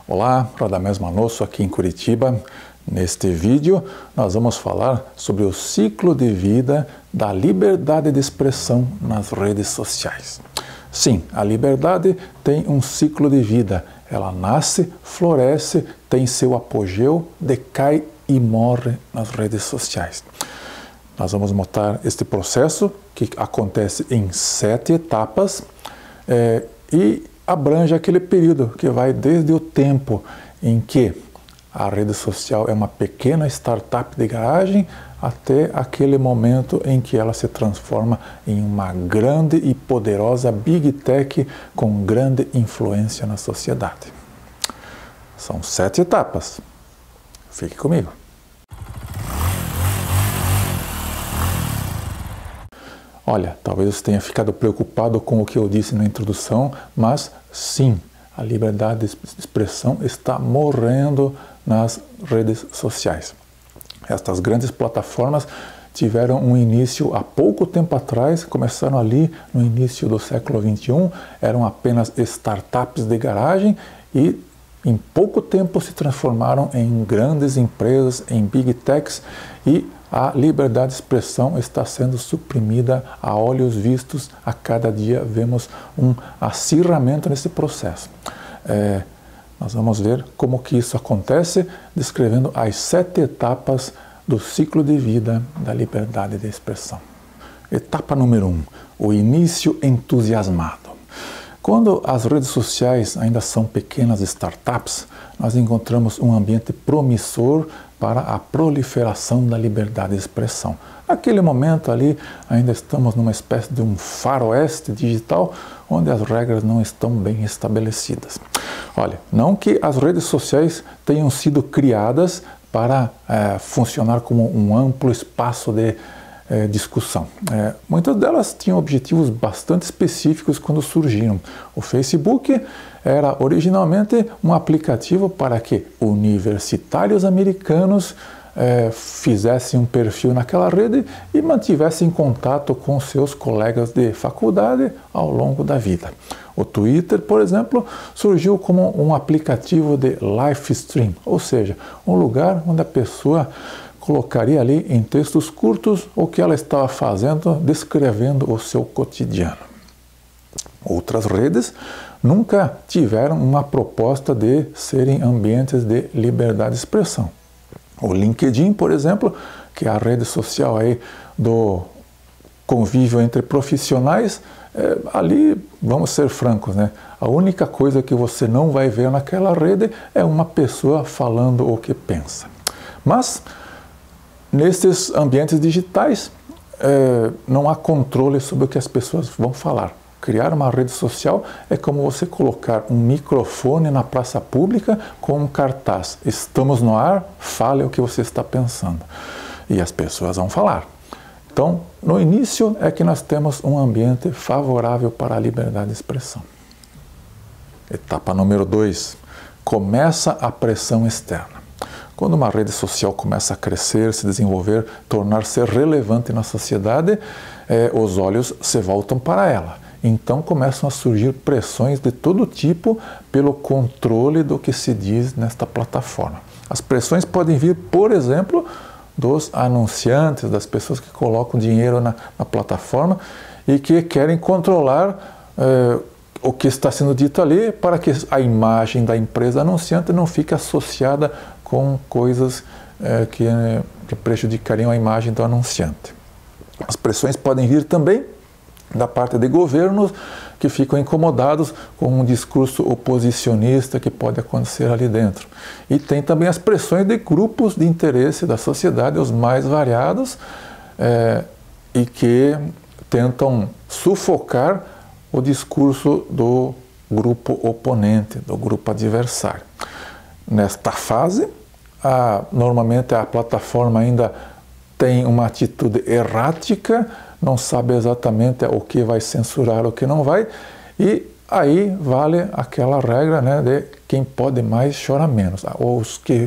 Olá, Radamés Manosso aqui em Curitiba. Neste vídeo nós vamos falar sobre o ciclo de vida da liberdade de expressão nas redes sociais. Sim, a liberdade tem um ciclo de vida. Ela nasce, floresce, tem seu apogeu, decai e morre nas redes sociais. Nós vamos mostrar este processo que acontece em 7 etapas e abrange aquele período que vai desde o tempo em que a rede social é uma pequena startup de garagem até aquele momento em que ela se transforma em uma grande e poderosa Big Tech com grande influência na sociedade. São 7 etapas. Fique comigo. Olha, talvez você tenha ficado preocupado com o que eu disse na introdução, mas sim, a liberdade de expressão está morrendo nas redes sociais. Estas grandes plataformas tiveram um início há pouco tempo atrás, começaram ali no início do século XXI, eram apenas startups de garagem e em pouco tempo se transformaram em grandes empresas, em big techs, e a liberdade de expressão está sendo suprimida a olhos vistos. A cada dia vemos um acirramento nesse processo. Nós vamos ver como que isso acontece, descrevendo as 7 etapas do ciclo de vida da liberdade de expressão. Etapa número 1, o início entusiasmado. Quando as redes sociais ainda são pequenas startups, nós encontramos um ambiente promissor para a proliferação da liberdade de expressão. Naquele momento ali, ainda estamos numa espécie de um faroeste digital, onde as regras não estão bem estabelecidas. Olha, não que as redes sociais tenham sido criadas para funcionar como um amplo espaço de discussão. Muitas delas tinham objetivos bastante específicos quando surgiram. O Facebook era originalmente um aplicativo para que universitários americanos fizessem um perfil naquela rede e mantivessem contato com seus colegas de faculdade ao longo da vida. O Twitter, por exemplo, surgiu como um aplicativo de live stream, ou seja, um lugar onde a pessoa colocaria ali em textos curtos o que ela estava fazendo, descrevendo o seu cotidiano. Outras redes nunca tiveram uma proposta de serem ambientes de liberdade de expressão. O LinkedIn, por exemplo, que é a rede social aí do convívio entre profissionais, ali, vamos ser francos, né? A única coisa que você não vai ver naquela rede é uma pessoa falando o que pensa. Mas nesses ambientes digitais, não há controle sobre o que as pessoas vão falar. Criar uma rede social é como você colocar um microfone na praça pública com um cartaz. Estamos no ar, fale o que você está pensando. E as pessoas vão falar. Então, no início é que nós temos um ambiente favorável para a liberdade de expressão. Etapa número 2. Começa a pressão externa. Quando uma rede social começa a crescer, se desenvolver, tornar-se relevante na sociedade, os olhos se voltam para ela. Então começam a surgir pressões de todo tipo pelo controle do que se diz nesta plataforma. As pressões podem vir, por exemplo, dos anunciantes, das pessoas que colocam dinheiro na plataforma e que querem controlar o que está sendo dito ali para que a imagem da empresa anunciante não fique associada com coisas que prejudicariam a imagem do anunciante. As pressões podem vir também da parte de governos que ficam incomodados com um discurso oposicionista que pode acontecer ali dentro. E tem também as pressões de grupos de interesse da sociedade, os mais variados, e que tentam sufocar o discurso do grupo oponente, do grupo adversário. Nesta fase, normalmente a plataforma ainda tem uma atitude errática, não sabe exatamente o que vai censurar, o que não vai, e aí vale aquela regra, né, de quem pode mais chora menos. Os que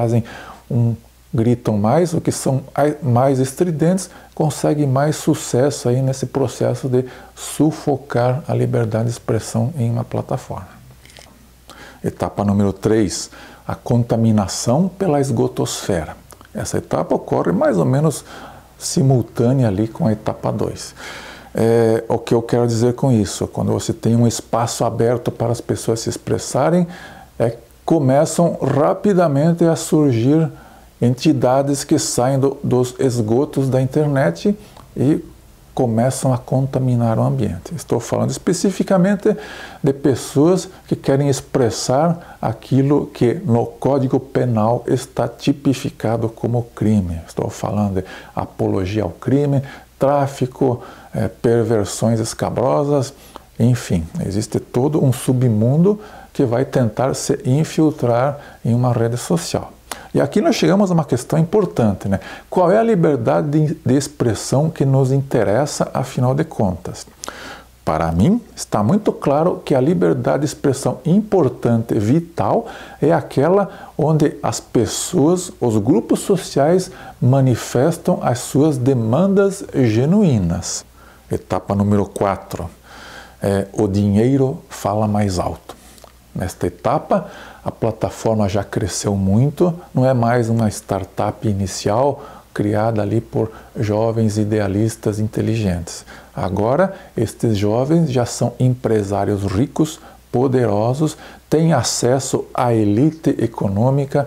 gritam mais, os que são mais estridentes, conseguem mais sucesso aí nesse processo de sufocar a liberdade de expressão em uma plataforma. Etapa número 3, a contaminação pela esgotosfera. Essa etapa ocorre mais ou menos simultânea ali com a etapa 2. O que eu quero dizer com isso? Quando você tem um espaço aberto para as pessoas se expressarem, começam rapidamente a surgir entidades que saem dos esgotos da internet e começam a contaminar o ambiente. Estou falando especificamente de pessoas que querem expressar aquilo que no Código Penal está tipificado como crime. Estou falando de apologia ao crime, tráfico, perversões escabrosas, enfim, existe todo um submundo que vai tentar se infiltrar em uma rede social. E aqui nós chegamos a uma questão importante, né? Qual é a liberdade de expressão que nos interessa, afinal de contas? Para mim, está muito claro que a liberdade de expressão importante, vital, é aquela onde as pessoas, os grupos sociais, manifestam as suas demandas genuínas. Etapa número 4. O dinheiro fala mais alto. Nesta etapa, a plataforma já cresceu muito, não é mais uma startup inicial criada ali por jovens idealistas inteligentes. Agora, estes jovens já são empresários ricos, poderosos, têm acesso à elite econômica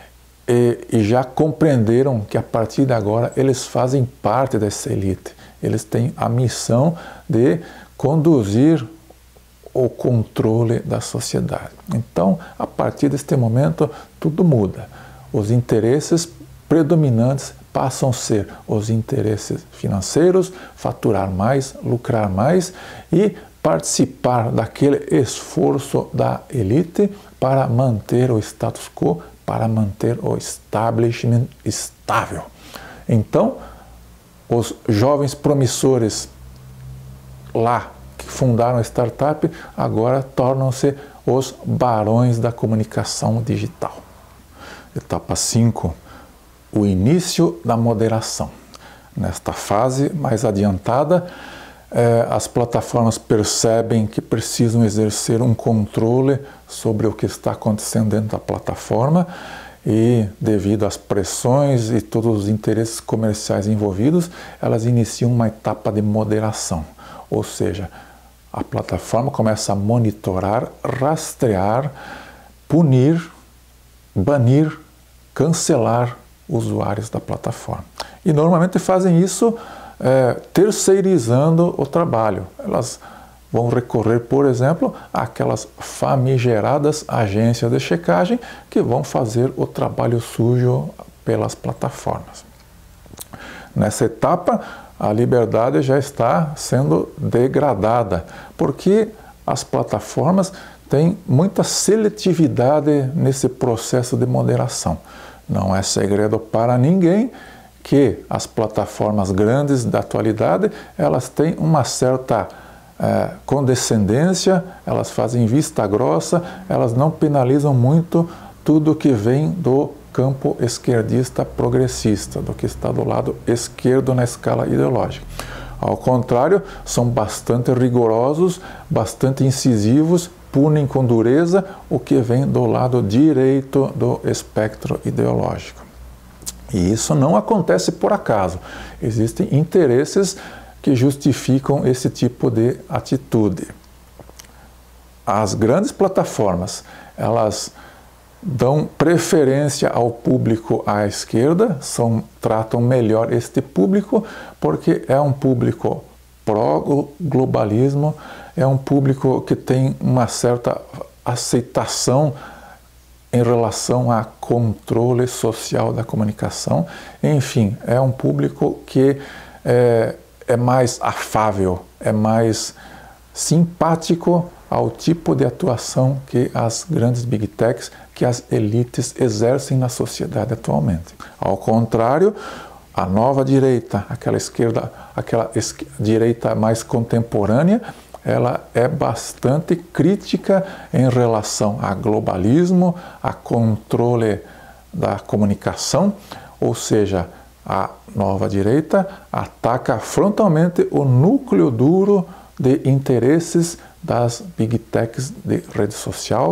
e já compreenderam que a partir de agora eles fazem parte dessa elite. Eles têm a missão de conduzir o controle da sociedade. Então, a partir deste momento, tudo muda. Os interesses predominantes passam a ser os interesses financeiros, faturar mais, lucrar mais e participar daquele esforço da elite para manter o status quo, para manter o establishment estável. Então, os jovens promissores lá que fundaram a startup, agora tornam-se os barões da comunicação digital. Etapa 5, o início da moderação. Nesta fase mais adiantada, as plataformas percebem que precisam exercer um controle sobre o que está acontecendo dentro da plataforma e, devido às pressões e todos os interesses comerciais envolvidos, elas iniciam uma etapa de moderação, ou seja, a plataforma começa a monitorar, rastrear, punir, banir, cancelar usuários da plataforma. E normalmente fazem isso terceirizando o trabalho. Elas vão recorrer, por exemplo, àquelas famigeradas agências de checagem que vão fazer o trabalho sujo pelas plataformas. Nessa etapa, a liberdade já está sendo degradada, porque as plataformas têm muita seletividade nesse processo de moderação. Não é segredo para ninguém que as plataformas grandes da atualidade, elas têm uma certa condescendência, elas fazem vista grossa, elas não penalizam muito tudo que vem do campo esquerdista progressista, do que está do lado esquerdo na escala ideológica. Ao contrário, são bastante rigorosos, bastante incisivos, punem com dureza o que vem do lado direito do espectro ideológico. E isso não acontece por acaso. Existem interesses que justificam esse tipo de atitude. As grandes plataformas, elas dão preferência ao público à esquerda, tratam melhor este público, porque é um público pró-globalismo, é um público que tem uma certa aceitação em relação a controle social da comunicação. Enfim, é um público que é mais afável, é mais simpático ao tipo de atuação que as grandes big techs, que as elites exercem na sociedade atualmente. Ao contrário, a nova direita, aquela direita mais contemporânea, ela é bastante crítica em relação a globalismo, a controle da comunicação, ou seja, a nova direita ataca frontalmente o núcleo duro de interesses das big techs de rede social,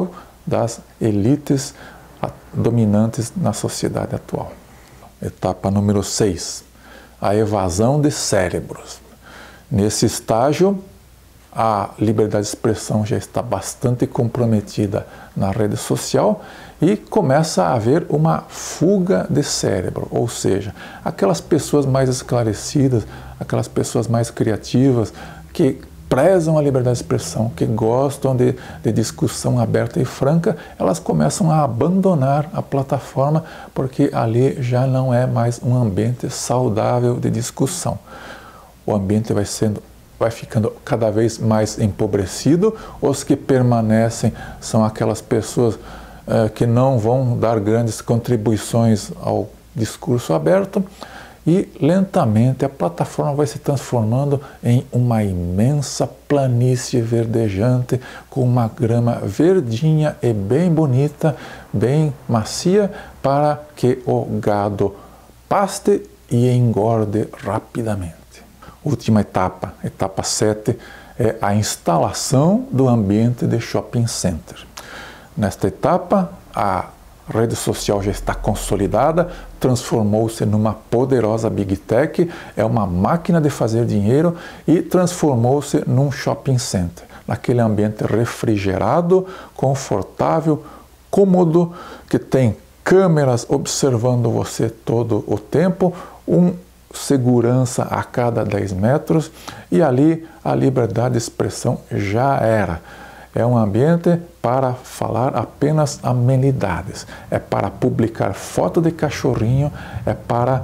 das elites dominantes na sociedade atual. Etapa número 6, a evasão de cérebros. Nesse estágio, a liberdade de expressão já está bastante comprometida na rede social e começa a haver uma fuga de cérebro, ou seja, aquelas pessoas mais esclarecidas, aquelas pessoas mais criativas, que prezam a liberdade de expressão, que gostam de discussão aberta e franca, elas começam a abandonar a plataforma porque ali já não é mais um ambiente saudável de discussão. O ambiente vai ficando cada vez mais empobrecido. Os que permanecem são aquelas pessoas que não vão dar grandes contribuições ao discurso aberto, e lentamente a plataforma vai se transformando em uma imensa planície verdejante com uma grama verdinha e bem bonita, bem macia, para que o gado paste e engorde rapidamente. Última etapa, etapa 7, é a instalação do ambiente de shopping center. Nesta etapa, a rede social já está consolidada, transformou-se numa poderosa Big Tech, é uma máquina de fazer dinheiro e transformou-se num shopping center, naquele ambiente refrigerado, confortável, cômodo, que tem câmeras observando você todo o tempo, segurança a cada 10 metros, e ali a liberdade de expressão já era. É um ambiente para falar apenas amenidades, é para publicar foto de cachorrinho, é para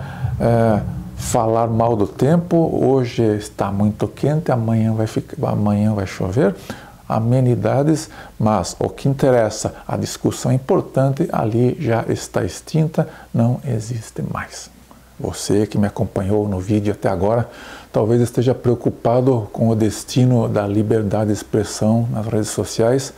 falar mal do tempo, hoje está muito quente, amanhã vai chover, amenidades, mas o que interessa, a discussão importante, ali já está extinta, não existe mais. Você que me acompanhou no vídeo até agora, talvez esteja preocupado com o destino da liberdade de expressão nas redes sociais.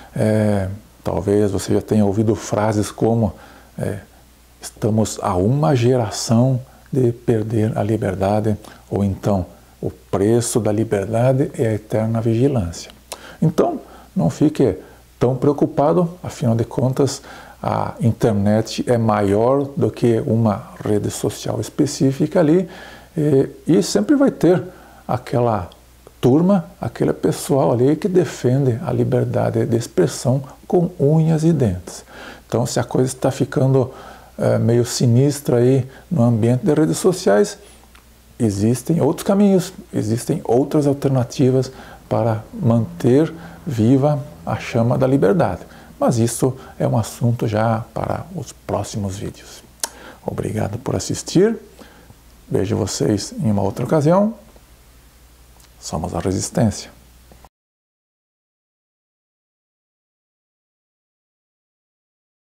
Talvez você já tenha ouvido frases como estamos a uma geração de perder a liberdade, ou então o preço da liberdade é a eterna vigilância. Então, não fique tão preocupado, afinal de contas, a internet é maior do que uma rede social específica ali, e sempre vai ter aquela turma, aquele pessoal ali que defende a liberdade de expressão com unhas e dentes. Então, se a coisa está ficando meio sinistra aí no ambiente de redes sociais, existem outros caminhos, existem outras alternativas para manter viva a chama da liberdade. Mas isso é um assunto já para os próximos vídeos. Obrigado por assistir. Vejo vocês em uma outra ocasião. Somos a Resistência.